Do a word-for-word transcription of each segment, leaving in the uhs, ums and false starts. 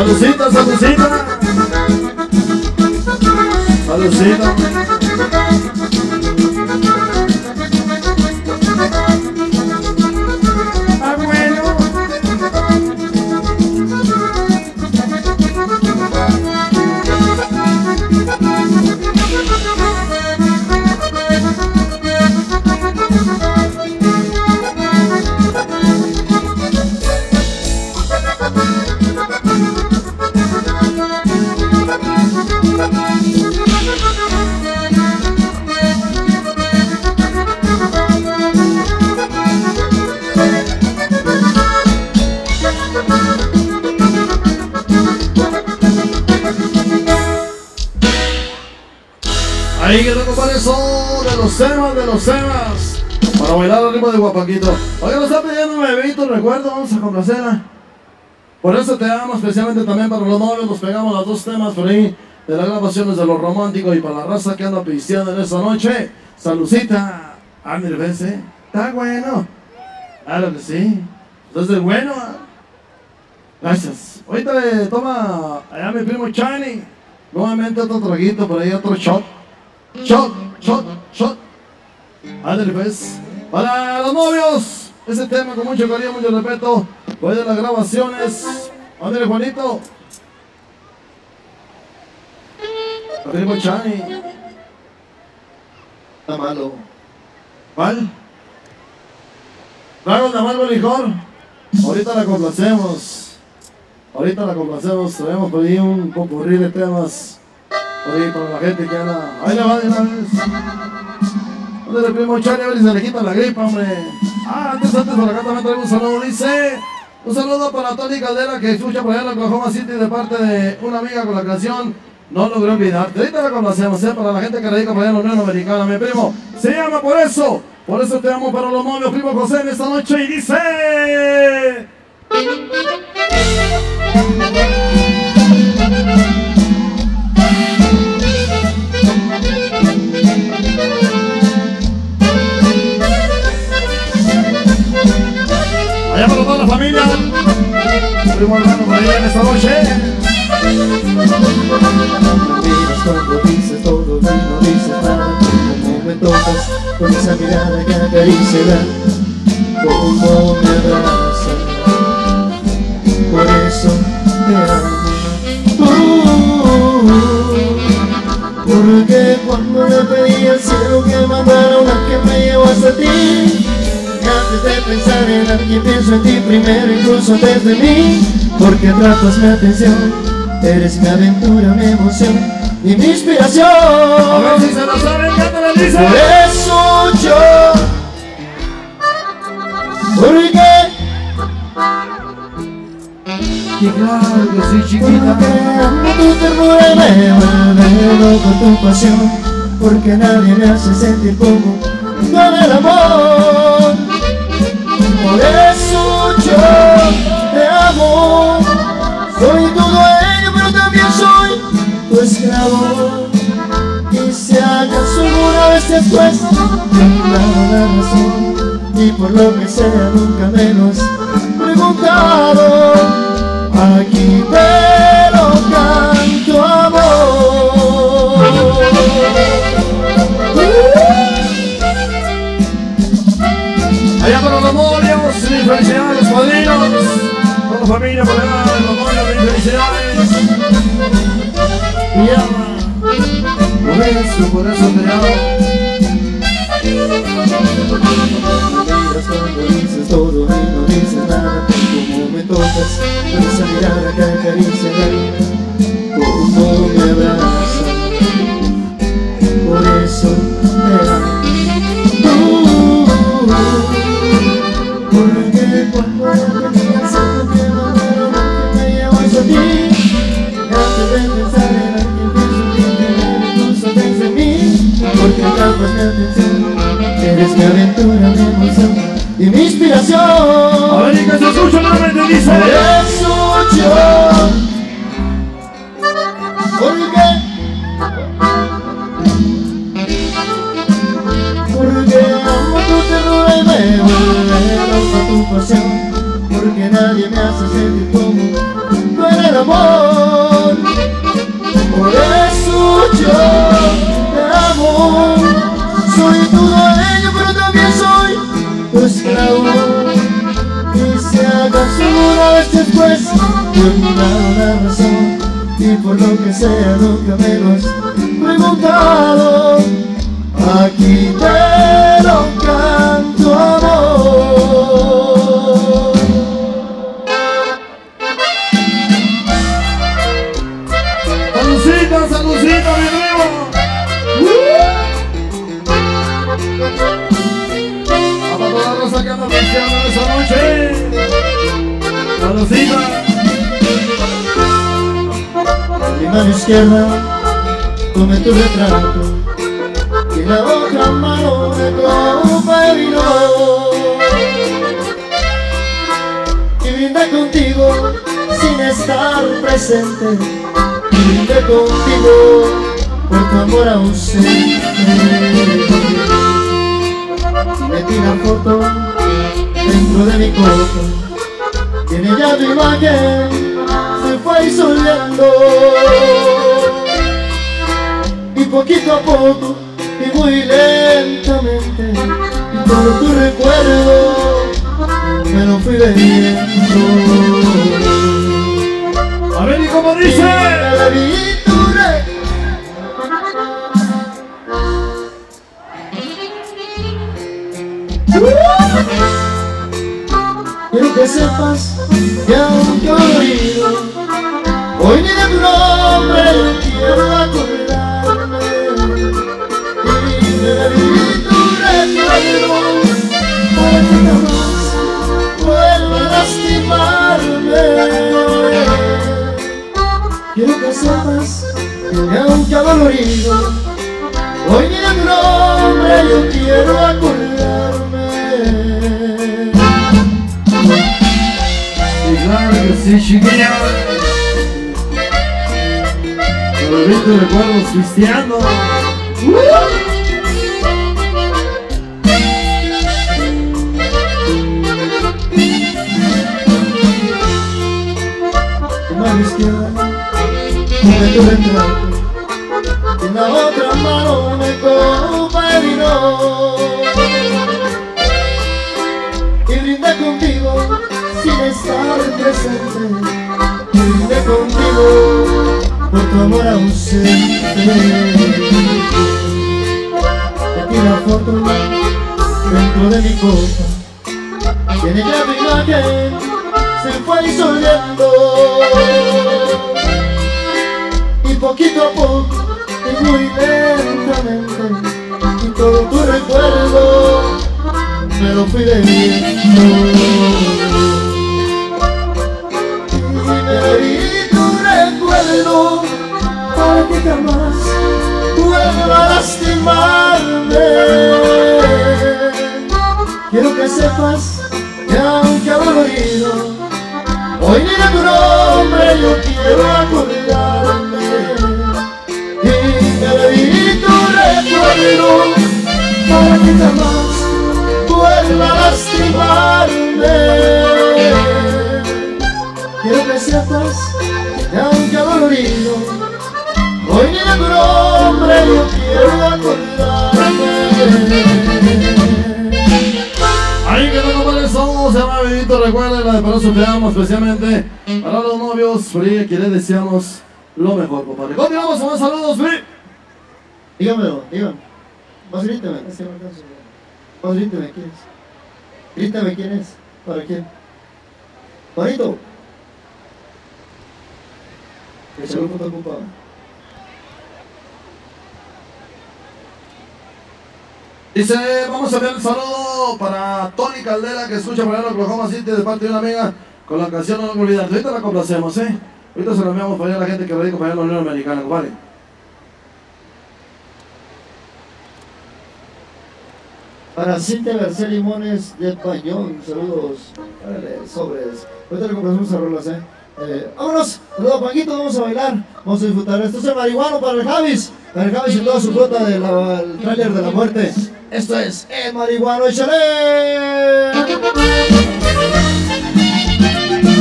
Salucita, salucita. Salucita. Ah, bueno. Ahí quedó, compadre, eso de los temas, de los temas para bailar al ritmo de Guapaquito. Oye, nos está pidiendo un bebito, recuerdo, vamos a complacerla. Por eso te amo, especialmente también para los novios. Nos pegamos los dos temas por ahí de las grabaciones de los románticos y para la raza que anda pisteando en esta noche. Salucita, Ander Vence. Está bueno. Claro que sí. Entonces, bueno. Gracias. Ahorita le toma allá mi primo Chani. Nuevamente otro traguito, por ahí otro shot. Shot, shot, shot. Ándale pues. Para los novios, ese tema con mucho cariño, mucho respeto. Voy de las grabaciones. Ándale, Juanito. Primo Chani. Está malo. ¿Cuál? Tragos de amargo licor. Ahorita la complacemos. Ahorita la complacemos. Traemos por ahí un popurrí de temas. Por ahí para la gente que anda. Ahí le va de una vez. ¿Dónde le primo Chani? A ver si se le quita la gripa, hombre. Ah, antes, antes por acá también traigo un saludo. Dice, un saludo para Tony Caldera que escucha por allá en Oklahoma City de parte de una amiga con la canción No Logré Olvidarte. Ahorita la complacemos, ¿eh? Para la gente que radica por allá en la Unión Americana, mi primo. Se llama Por Eso. Por eso te amo para los novios, primo José, en esta noche. Y dice... Allá para toda la familia, primo hermano por ahí en esta noche. Miras cuando dices todo y no dices nada, como me tocas con esa mirada que acaricia, como me abraza. Por eso te amo. Uh, porque cuando le pedí al cielo que mandara una que me llevó hasta ti. Antes de pensar en alguien pienso en ti primero, incluso antes de mí. Porque atrapas mi atención, eres mi aventura, mi emoción y mi inspiración. A ver si se lo saben, cántale, dice. Por eso yo, porque Y claro que sí, chiquita. porque amo tu ternura y me vuelve loco tu pasión. Porque nadie me hace sentir como con el amor. Por eso yo te amo. Soy tu dueño, pero también soy tu esclavo. Y si acaso alguna vez te has puesto la razón, y por lo que sea nunca me lo has preguntado, aquí te lo canto, amor. Allá para los novios, mis felicidades, padrinos. Para la familia, por allá, los novios, mis felicidades. Y ama. Por eso, por eso te amo. Miras cuando dices todo y no dices nada, como me tocas con esa mirada que acaricia el alma, como me abraza. Por eso te amo. Porque cuando yo tenía el cielo que mandaron que me llevó hasta ti. Antes de pensar en alguien pienso en ti primero, incluso antes de mí. Porque atrapas mi atención, eres mi aventura, mi emoción y mi inspiración. A ver, y que se escucha nuevamente, dice. Por eso yo, porque porque amo tu ternura y me vuelve loco tu pasión. Porque nadie nadie me hace sentir como no era el amor. Por eso yo te amo. Soy tu dueño, pero también soy tu esclavo. Y si acaso una vez después te he olvidado la razón, y por lo que sea nunca me lo has preguntado, aquí te lo canto, amor. Saludcita, saludcita, mi primo. A para toda la raza que anda pisteando esa noche. Saludcita. Mi mano izquierda tome tu retrato y en la otra mano una copa de vino, y brindé contigo sin estar presente, y brindé contigo por tu amor ausente. Metí la foto dentro de mi copa y en ella tu imagen se fue disolviendo, y poquito a poco y muy lentamente, y todo tu recuerdo me lo fui bebiendo. A ver, ¿y cómo dice? Me la vi tu re... Quiero que sepas que aunque he oído hoy ni de tu nombre quiero acordarme, y me bebí tu recuerdo para que jamás vuelva a lastimarme. Quiero que sepas que aunque adolorido hoy ni de tu nombre yo quiero acordarme. Y claro que sí, chiquilla. Pero recuerdos cristianos. Tu mano izquierda come tu retrato y en la otra mano una copa de vino, y brindé contigo sin estar presente, y brindé contigo por tu amor ausente. Metí la foto dentro de mi copa y en ella tu imagen se fue disolviendo, y poquito a poco y muy lentamente, y todo tu recuerdo me lo fui bebiendo. Y me bebí tu recuerdo para que jamás vuelva a lastimarme. Quiero que sepas que aunque adolorido hoy ni de tu nombre yo quiero acordarme, y me bebí tu recuerdo para que jamás vuelva a lastimarme. Quiero que sepas que aunque adolorido hoy ni de tu nombre yo quiero acordarme. Ahí que no compadre, somos, se llama Benito, recuerden la de Por eso te amo, especialmente para los novios, Free, que les deseamos lo mejor, compadre. Continuamos con más saludos, Free. Dígamelo, dígame. Más grítame, es que no alcanzo. Más grítame, ¿quién es? Grítame, ¿quién es? ¿Para quién? Juanito. El saludo está ocupado. Dice, vamos a enviar un saludo para Tony Caldera, que escucha por allá en Oklahoma City de parte de una amiga con la canción No Me Olvidarte. Ahorita la complacemos, ¿eh? Ahorita se la enviamos para allá a la gente que radica para allá en la Unión Americana, compadre. Para Cintia García Limones de Pañón, saludos. Árale, sobres. Ahorita le compramos unas rolas, ¿eh? eh vámonos, saludos a Paquito, vamos a bailar, vamos a disfrutar. Esto es el marihuano para el Javis, para el Javis y toda su flota del tráiler de la muerte. Esto es el marihuano, échale.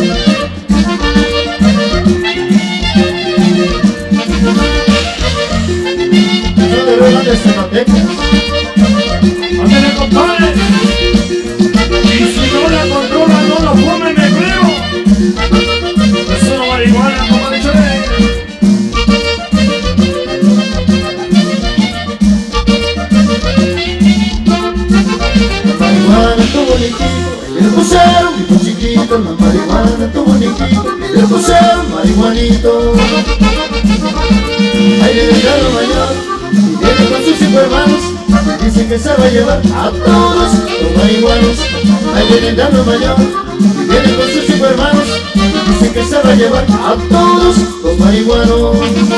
secas. Ándale, compadre. Y si no la controla, no la fume, me creo. Es una marihuana, compadre, chale. La marihuana tu bonitito, y le pusieron grito chiquito. La marihuana tu bonitito, y le pusieron marihuanito. Ahí viene el grano mayor, y viene con sus cinco hermanos. Dice que se va a llevar a todos los marihuanos. Ahí viene el grano mayor, y viene con sus cinco hermanos. Dice que se va a llevar a todos los marihuanos.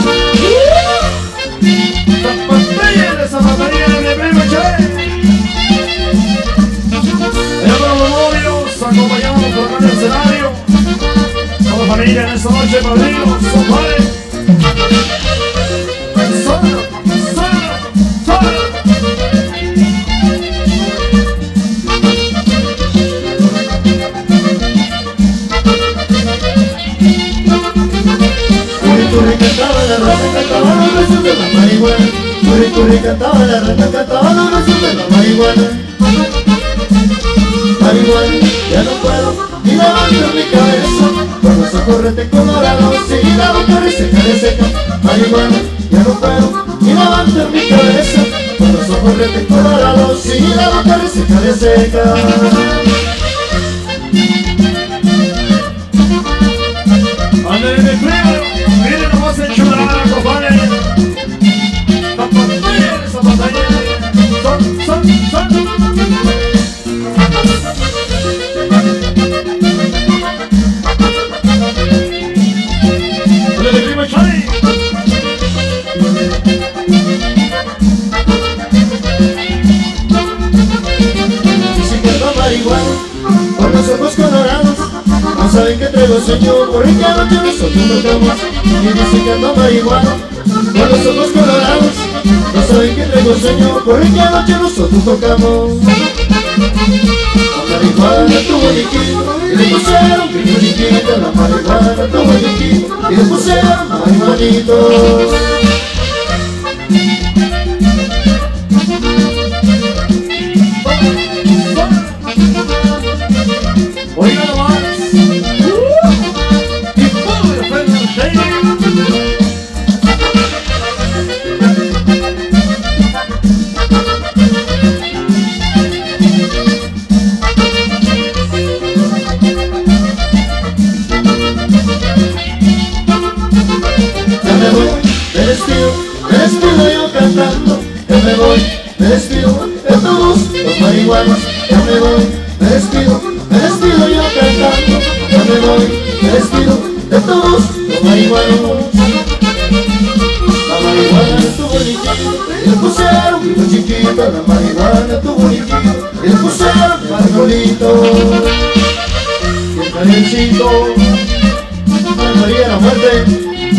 Zapatilla de zapatilla de mi primo, che. Allá para los novios, acompañamos por acá en el escenario. Toda la familia en esta noche, padrinos, compadre. Solo, solo, solo. Corre, corre, cantaba la rata, cantaba los besos de la marihuana. Corre, corre, cantaba la rata, cantaba los besos de la marihuana. Marihuana, ya no puedo ni levantar mi cabeza, con los ojos rete colorados y la boca reseca, reseca. Marihuana, ya no puedo ni levantar mi cabeza, con los ojos rete colorados y la boca reseca, reseca. Ándale, mi primo, miren nomás en chulada, compadre. Zapatilla de zapatilla. Son, son, son. Con los ojos colorados, no saben que traigo sueño, porque anoche nosotros tocamos. Y dicen que ando marihuana, con los ojos colorados, no saben que traigo sueño, porque anoche nosotros tocamos. La marihuana tuvo liquido, y le pusieron brillo liquido. La marihuana tuvo liquido, y le pusieron marihuanito. Oiga nomás. Y puro de frente al shady. Ya me voy, me despido, me despido yo cantando. Ya me voy, me despido de todos los marihuanos. Ya me voy, me despido, me despido yo cantando. Ya me voy, me despido de todos los marihuanos. La marihuana estuvo liquida y le pusieron grito chiquito. La marihuana estuvo liquida y le pusieron margolito. Y el calientito, la María la muerte.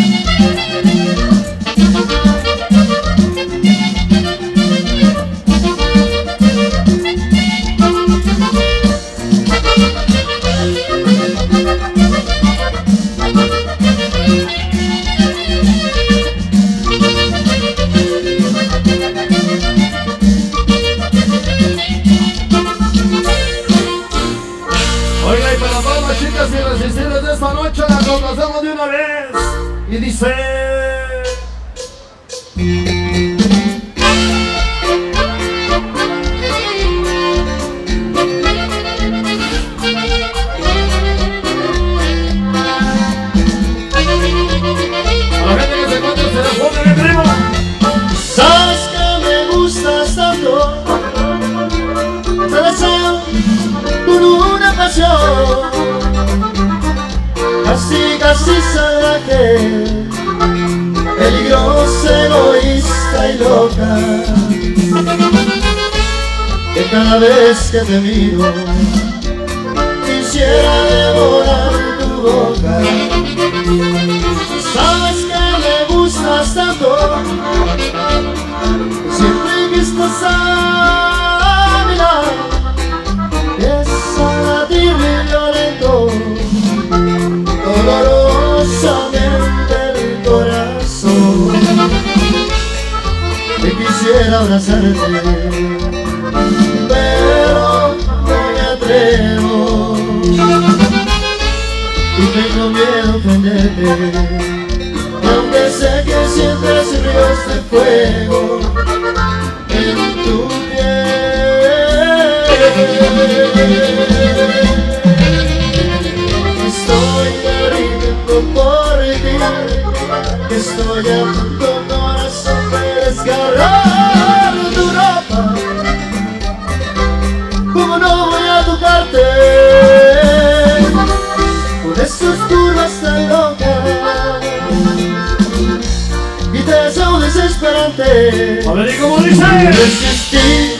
Oiga, y para todas las chicas irresistibles de esta noche, la complacemos de una vez. Y dice... A la gente que se encuentra se la pone, mi primo. Sabes que me gustas tanto, te deseo con una pasión, casi casi salvaje, peligrosa, egoísta y loca, que cada vez que te miro quisiera devorar tu boca. Sabes que me gustas tanto, siempre que estás a mi lado empieza a latir violento, dolorosamente el corazón. Te quisiera abrazarte, pero no me atrevo y tengo miedo a ofenderte. Y aunque sé que sientes ríos de fuego en tu piel, estoy muriendo por ti, estoy a punto, corazón, de desgarrar tu ropa. ¿Cómo no voy a tocarte con esas curvas tan locas y te deseo desesperante? A ver, ¿y cómo dice? Resistí.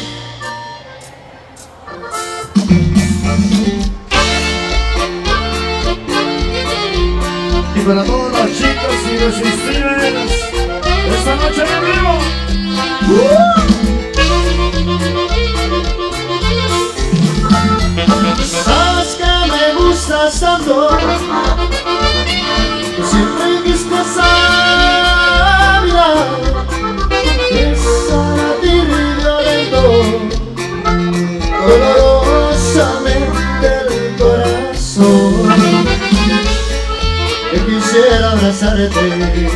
Y para todas las chicas irresistibles, esta noche en vivo. ¡Uh! Sabes que me gustas tanto, que siempre que estás a mi lado, es a latir violento, dolorosamente el corazón. Que quisiera abrazarte,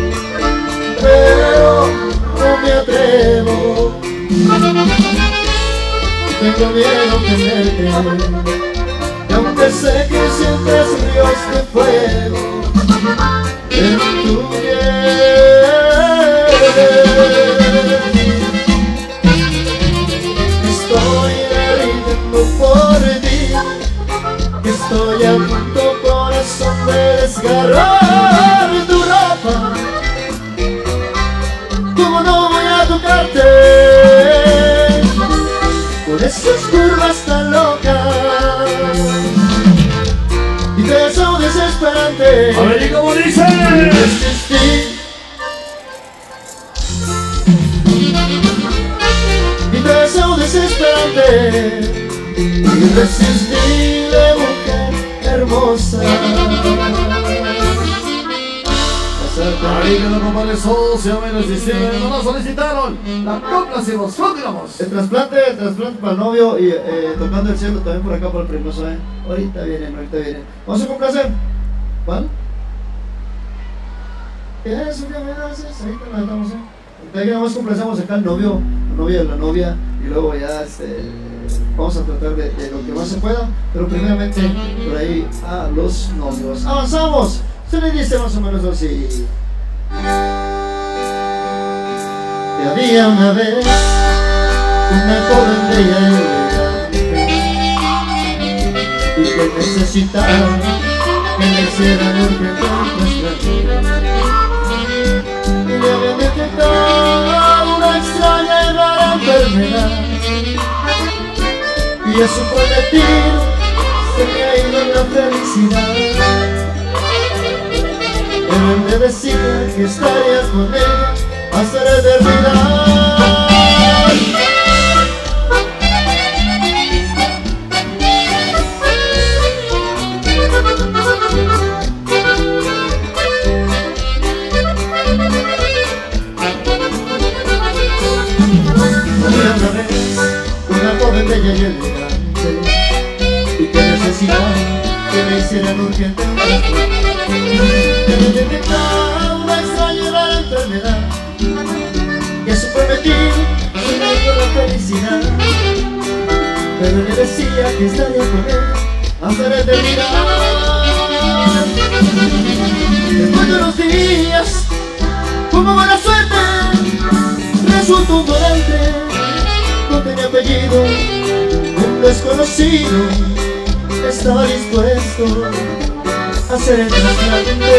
pero no me atrevo, tengo miedo a ofenderte. Y aunque sé que sientes ríos de fuego en tu piel, estoy derritiendo por ti, estoy a punto, corazón, de desgarrar tu ropa. ¿Cómo no voy a tocarte con esas curvas tan locas y te deseo desesperante? A ver, ¿y cómo dice? Resistí y te deseo desesperante, irresistible mujer hermosa. Ahí que no compadre socio, me resistieron, no nos solicitaron. La complacimos, continuamos. El trasplante, el trasplante para el novio y eh, tocando el cielo también por acá para el primoso, ¿eh? Ahorita vienen, ahorita vienen. Vamos a complacer. ¿Cuál? Eso que me haces, ahorita la damos, ¿eh? Ahorita nada más complacemos acá al novio, la novia de la novia, y luego ya este, vamos a tratar de, de lo que más se pueda, pero primeramente por ahí a los novios. ¡Avanzamos! Se le dice más o menos así. Y había una vez una joven bella y elegante, y que necesitaba que le hicieran urgente trasplante. Y le habían detectado una extraña y rara enfermedad, y a su prometido se le ha ido la felicidad. Él le decía que estaría con ella hasta la eternidad. Había una vez una joven bella y elegante, y que necesitaba que le hicieran urgente un trasplante. Que le detectaba una extraña y rara enfermedad, y a su prometido se le dio la felicidad. Pero le decía que estaría con él hasta la eternidad. Después de unos días, como buena suerte, resultó un donante, no tenía apellido, un desconocido estaba dispuesto a hacer el trasplante.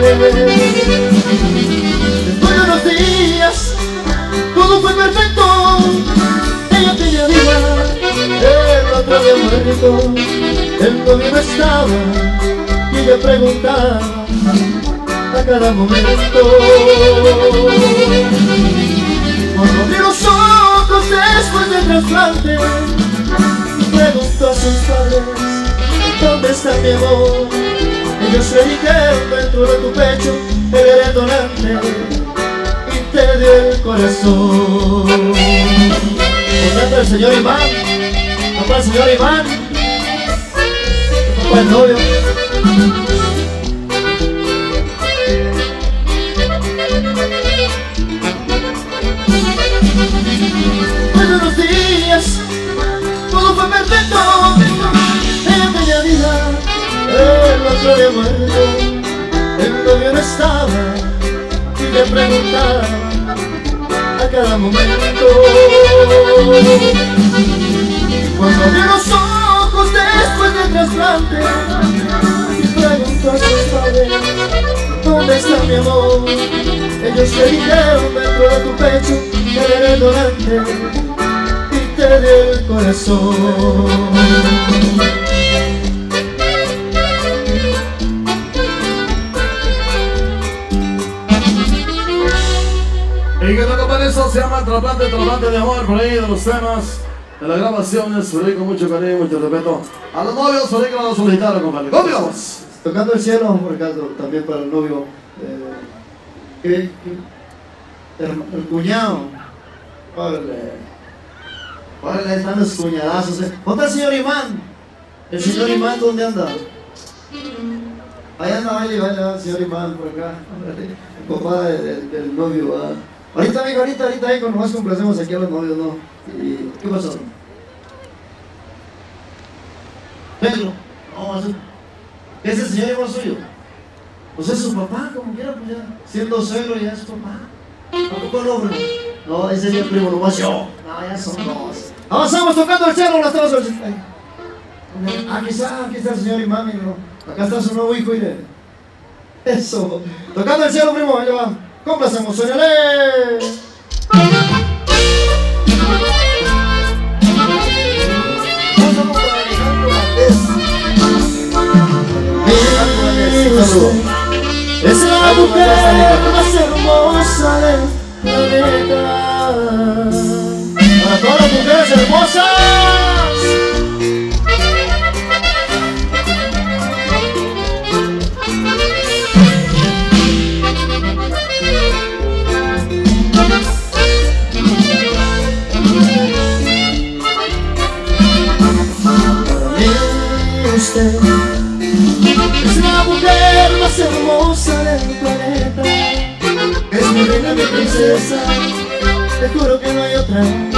Después de unos días, todo fue perfecto. Ella tenía vida, el otro había muerto, el novio no estaba, y ella preguntaba a cada momento. Cuando abrió los ojos después del trasplante, preguntó a sus padres: ¿dónde está mi amor? Ellos le dijeron: dentro de tu pecho, él era el donante y te dio el corazón. el señor Iván, papá del señor Iván, papá del novio. Hace unos días todo fue perfecto en aquella vida, el otro había muerto, el novio no estaba y le preguntaba a cada momento. Cuando abrió los ojos después del trasplante y preguntó a sus padres: ¿dónde está mi amor? Ellos te dijeron: dentro de tu pecho, que era el donante y te dio el corazón. Y que toca para eso se llama Trasplante, Trasplante de Amor, por ahí de los temas, de las grabaciones, por ahí con mucho cariño, mucho respeto. A los novios, por ahí que van a solicitar, compadre. ¿Cómo vamos? Tocando el cielo, por acaso, también para el novio, eh, ¿qué, qué? El, el cuñado. Órale, órale, están los cuñadazos. Eh. ¿Dónde está el señor Iván? ¿El señor Iván dónde anda? Allá anda, baile, baile, el señor Iván por acá. El papá del, del, del novio, ¿verdad? Ahorita, amigo, ahorita, ahorita, ahí con nomás complacemos aquí a los novios, ¿no? ¿Y qué pasó? Pedro, no, ¿es el señor Iván suyo? Pues es su papá, como quiera, pues ya, siendo suegro ya es su papá. ¿Tampoco no, bro? No, ese es mi primo, nomás yo. No, ya son dos. Avanzamos tocando el cielo, las estamos. Aquí está, aquí está el señor Iván, ¿no? Acá está su nuevo hijo, mire. Eso. Tocando el cielo, primo, allá va. Complacemos, suénale. Es la mujer más hermosa del planeta. Para todas las mujeres hermosas. Usted es la mujer más hermosa del planeta. Es mi reina, mi princesa, te juro que no hay otra.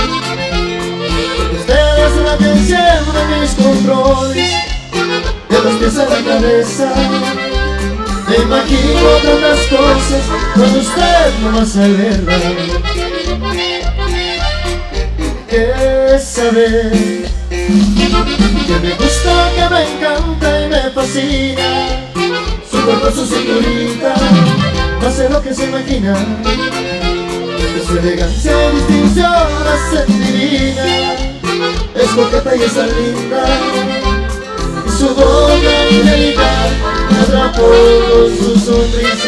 Usted es la que enciende mis controles, de los pies a la cabeza. Me imagino tantas cosas cuando usted no va a verla. ¿Qué saber? Que me gusta, que me encanta y me fascina. Su cuerpo, su cinturita, hace lo que se imagina. De su elegancia y distinción hace divina. Es coqueta y es tan linda, y su boca angelical me atrapó con su sonrisa.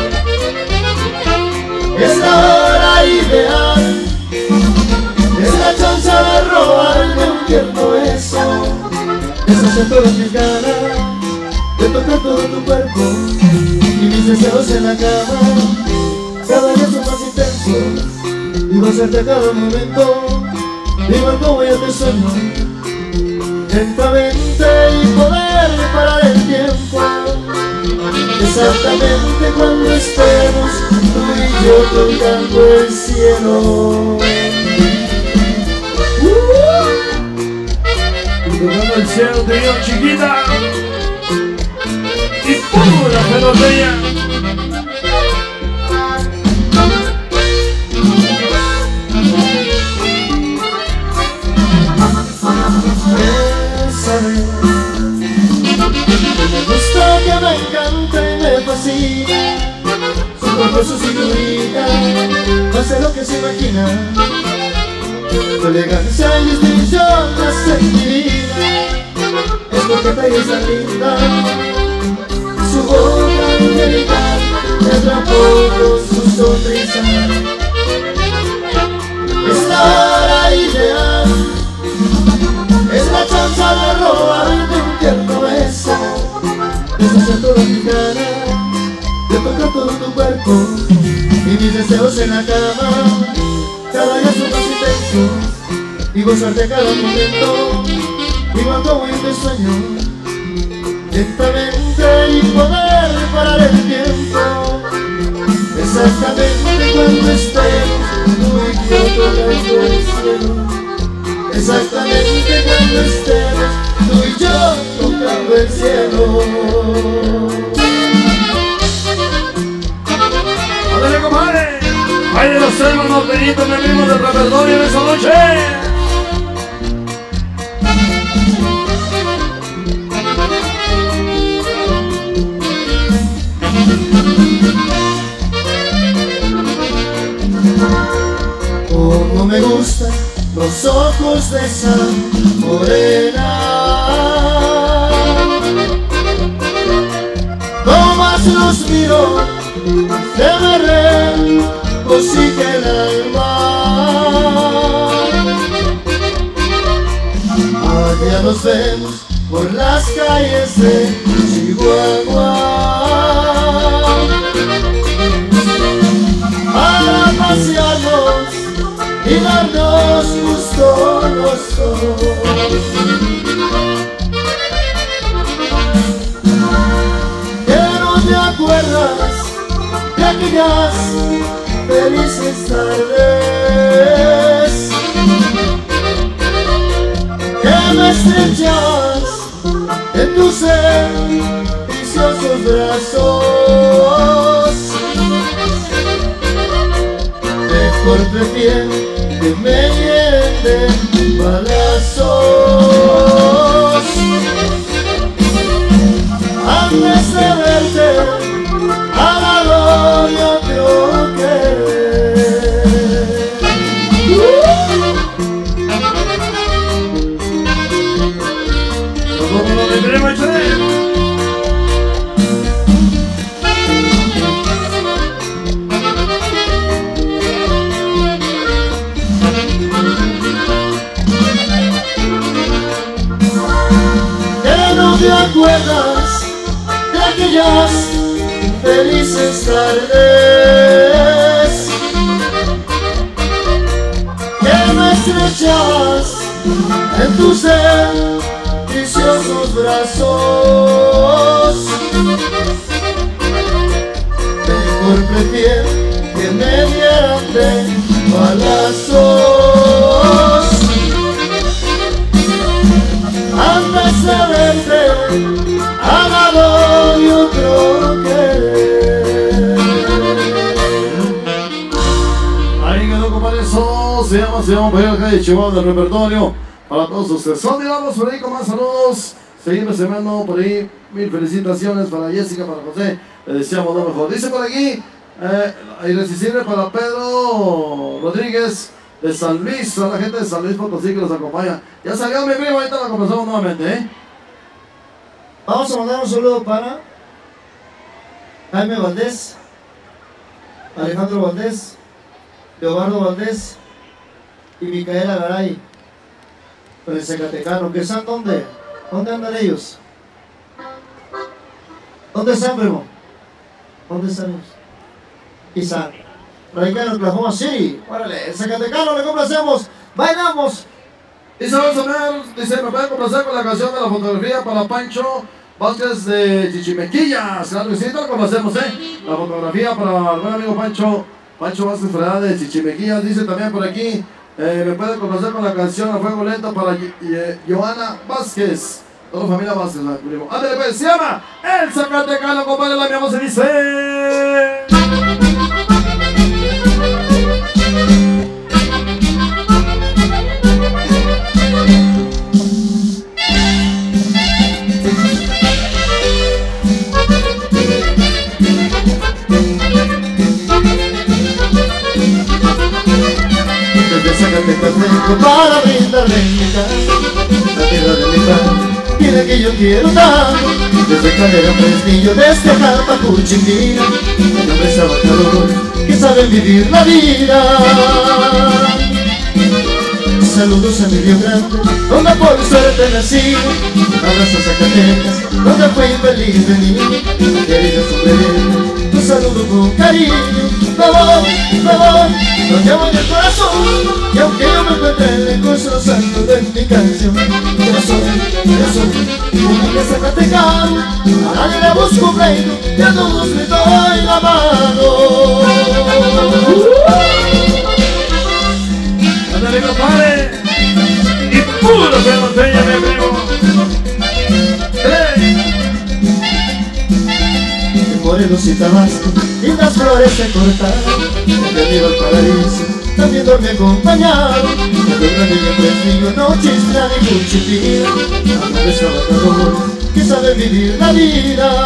Es la hora ideal, es la chance de robarme un tierno beso, deshacer todas mis ganas, de tocar todo tu cuerpo y mis deseos en la cama. Cada día son más intensos y gozarte a cada momento, igual como yo te sueño, lentamente y poder parar el tiempo. Exactamente cuando estemos tú y yo tocando el cielo. Tocando el cielo, te digo, chiquita, y pura pelotilla. Me gusta, que me encanta y me fascina. Su cuerpo, su cinturita, hace lo que se imagina. Su elegancia y distinción la hace divina. Es coqueta y es tan linda, su boca angelical me atrapó con su sonrisa. Es la hora ideal, es la chance de robarte un tierno beso, deshacer todas mis ganas, de tocar todo tu cuerpo y mis deseos en la cama. Cada día son más intensos y gozarte cada momento. Y cuando voy de sueño lentamente y poder parar el tiempo, exactamente cuando estemos tú y yo tocando el cielo, exactamente cuando estemos tú y yo tocando el cielo. ¡Ándale, compadre! ¡Ay, de los selvas, los peritos, me mismo del repertorio en esa noche! Como me gustan los ojos de esa morena, como más los miro se me regocija el alma. Allá nos vemos por las calles de Chihuahua para pasearnos y darnos gusto los dos. Que no te acuerdas de aquellas felices tardes que me estrechas en tus deliciosos brazos. Mejor prefiero que me llenen de balazos antes de verte amado y otro querer. ¡Como lo de primo, échale! ¿Te acuerdas de aquellas felices tardes que me estrechas en tus deliciosos brazos? Mejor prefiero que me dieran de balazos antes de verte amado y otro querer. Ahí quedó, compadre, eso se llama, se llama Pedro acá de Chihuahua del repertorio para todos ustedes. Continuamos por ahí con más saludos. Seguimos sembrando por ahí. Mil felicitaciones para Jessica, para José. Le deseamos lo mejor. Dice por aquí, eh, irresistible para Pedro Rodríguez de San Luis, a la gente de San Luis Potosí que nos acompaña. Ya salió mi primo, ahorita la conversamos nuevamente, ¿eh? Vamos a mandar un saludo para Jaime Valdés, Alejandro Valdés, Leobardo Valdés y Micaela Garay, con el Zacatecano. ¿Que están dónde? ¿Dónde andan ellos? ¿Dónde están, primo? ¿Dónde están ellos? Quizá radicado en Oklahoma City. Órale, el Zacatecano, le complacemos, bailamos. Dice, vamos a ver, dice, me puede complacer con la canción de la fotografía para Pancho Vázquez de Chichimequillas. Claro que sí, te la complacemos, ¿eh? La fotografía para el buen amigo Pancho, Pancho Vázquez Ferrada de Chichimequillas. Dice también por aquí, eh, me puede complacer con la canción A Fuego Lento para Joana Vázquez. Toda la familia Vázquez, la primo. Ándale, pues, se llama El Zacatecano, compadre, la mi voz se dice. Para brindarle mi casa, la tierra de mi padre, tiene que yo quiero tanto. Desde Calera Fresnillo, desde Jalpa, Cuchimbira, hombres trabajadores que saben vivir la vida. Saludos a mi Río Grande, donde por suerte nací. Abrazos a Zacatecas, donde fui feliz de mí. Querida sombrerera, tus saludo con cariño. Me voy, me voy, lo llevo en el corazón. Y aunque yo me encuentre lejos, lo saludo en mi canción. Yo soy, yo soy humilde zacatecano, a nadie le busco pleito y a todos les doy la mano. Ándale, compadre, y puro se montaña, mi primo. Morelos y Tabasco, lindas flores se cortaron. Me vivo al paraíso, también dormí acompañado. De una niña prefrío, noches, plan y cuchipía. Amores trabajadores que saben vivir la vida.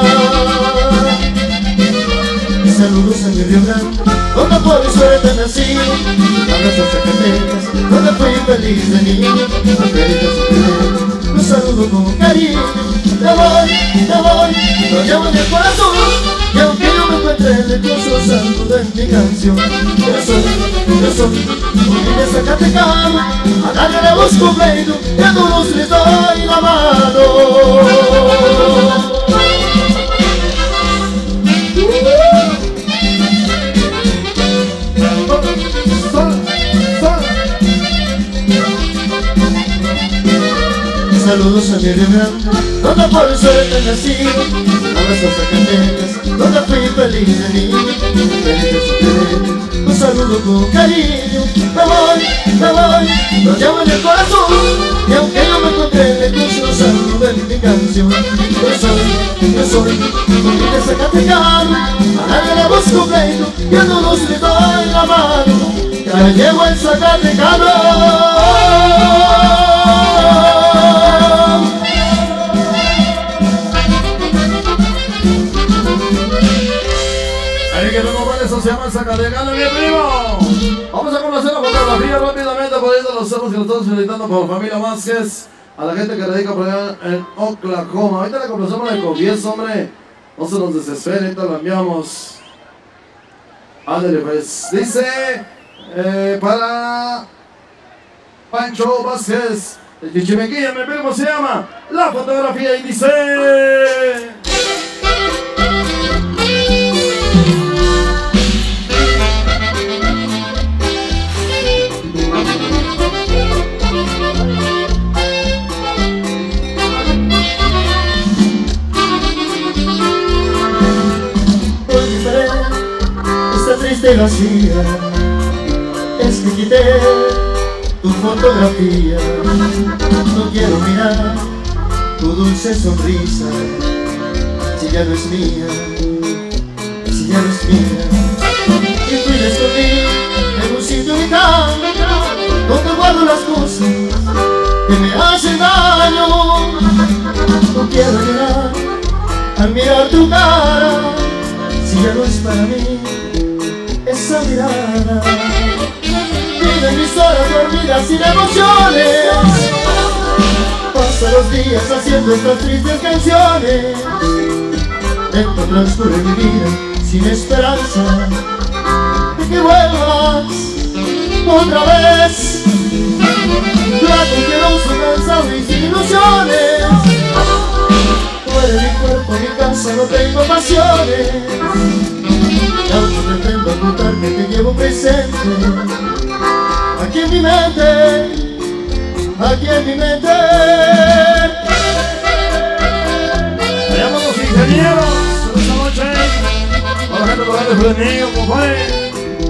Saludos a mi Río Grande, donde por mi suerte nací. Abrazos a Zacatecas, donde fui feliz de niño. Angelitos y Pedreros, los saludo con cariño. Te voy, te voy, lo llevo en el corazón. Y aunque yo me encuentre lejos, lo saludo en mi canción. Yo soy, yo soy humilde zacatecano, a nadie le busco pleito y a todos les doy la mano. Saludos a mi Río Grande, donde por suerte nací. Abrazos a Zacatecas, donde fui feliz de niño. Felices y Pedreros, los saludo con cariño. Me voy, me voy, lo llevo en el corazón. Y aunque yo me encontré lejos, lo saludo en mi canción. Yo soy, yo soy humilde zacatecano, a nadie le busco pleito y a todos les doy la mano. Ya llevo el zacatecano. Eso se llama Zacatecano, mi primo. Vamos a conocer la fotografía rápidamente por ahí de los cerros que nos estamos felicitando por familia Vázquez, a la gente que radica por allá en Oklahoma. Ahorita le complacemos de confianza, hombre. No se nos desespere, ahorita lo enviamos. Ándale, pues. Dice eh, para Pancho Vázquez, el Chichimequilla, mi primo, se llama la fotografía y dice... Triste y vacía, es que quité tu fotografía. No quiero mirar tu dulce sonrisa, si ya no es mía, si ya no es mía. Y fui la escondí en un sitio de cama, donde guardo las cosas que me hacen daño. No quiero llorar al mirar tu cara, si ya no es para mí esa mirada. Vive mis horas dormidas sin emociones, pasa los días haciendo estas tristes canciones. Lento transcurre mi vida sin esperanza de que vuelvas otra vez. Flaco, queroso, cansado y sin ilusiones. Muere mi cuerpo, mi casa, no tengo pasiones. Y aunque pretendo ocultar que te llevo presente aquí en mi mente, aquí en mi mente. Allá vamos los ingenieros esta noche. A la gente por ahí de Frenillo, compadre.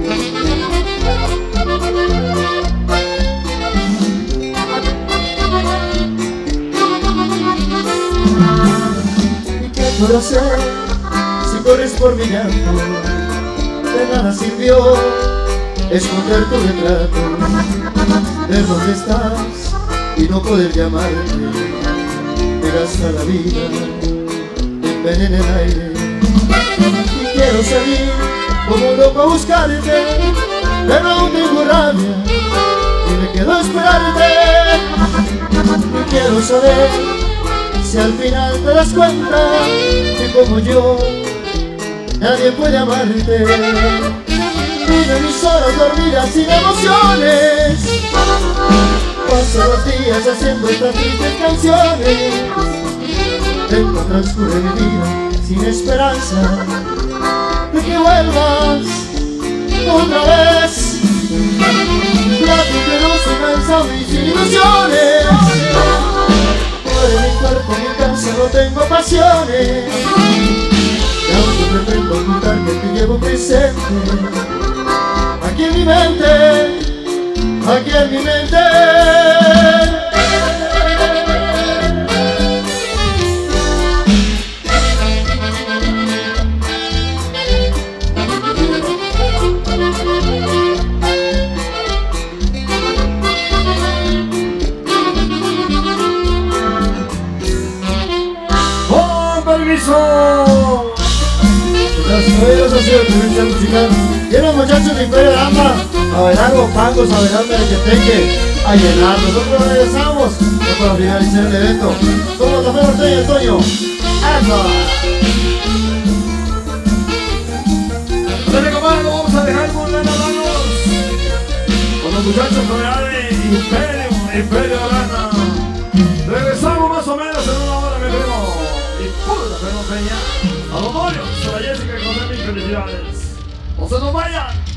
¿Y qué puedo hacer si corres por mi llanto? De nada sirvió esconder tu retrato. De dónde estás y no poder llamarte, me gasta la vida, me envenena el aire. Y quiero salir como loco a buscarte, pero aún tengo rabia y me quedo a esperarte. Y quiero saber si al final te das cuenta que como yo nadie puede amarte. Vive mis horas dormidas sin emociones, paso los días haciendo estas tristes canciones. Lento transcurre mi vida sin esperanza de que vuelvas otra vez. Plato que no se cansa mis ilusiones. Muere mi cuerpo, mi casa, no tengo pasiones. Y aunque pretendo ocultar que te llevo presente, aquí en mi mente, aquí en mi mente. Permiso. Las caballeros ha sido el primer show musical. Quiero muchachos de Imperio Dama a bailar con pangos, a bailar merequeteque, a llenar. Nosotros regresamos ya para finalizar el evento. Somos Café Norteño y Toño. ¡Eso! Dale, compadre, lo vamos a dejar con las manos con los muchachos de Imperio, Imperio Arana. Regresamos más o menos en una hora, mi primo. Y pura fe norteña. A los novios, a la Jessica y con mis felicidades. No se nos vayan.